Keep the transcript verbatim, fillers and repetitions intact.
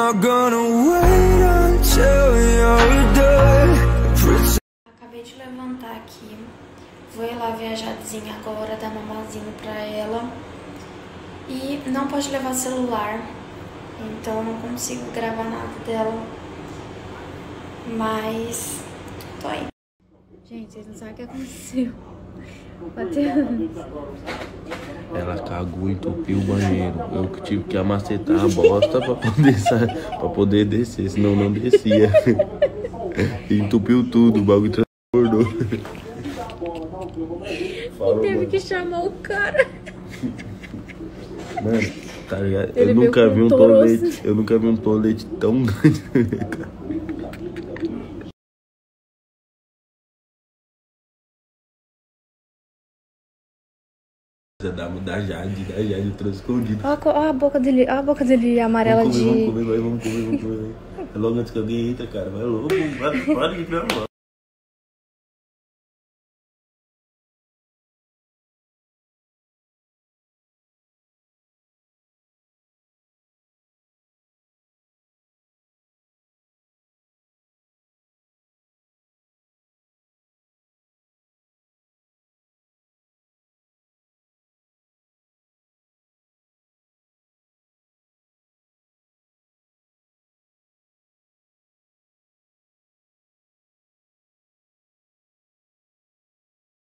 not gonna wait until you're done. Acabei de levantar aqui. Vou ir lá ver a Jadezinha agora, dar mamazinho pra ela. E não pode levar celular, então eu não consigo gravar nada dela. Mas tô aí. Gente, vocês não sabem o que aconteceu. Ela cagou e entupiu o banheiro. Eu que tive que amacetar a bosta pra poder, sair, pra poder descer, senão não descia. E entupiu tudo, o bagulho transbordou. E teve que chamar o cara. Mano, tá ligado? Eu nunca vi um tolete. Eu nunca vi um tolete tão grande. Da, da Jade, da Jade, trouxe escondido. Olha a boca dele, olha a boca dele amarela vamos comer, de... Vamos comer, vai, vamos comer, vamos comer. É logo antes que alguém entra, cara. Vai logo, vai, para de criar logo.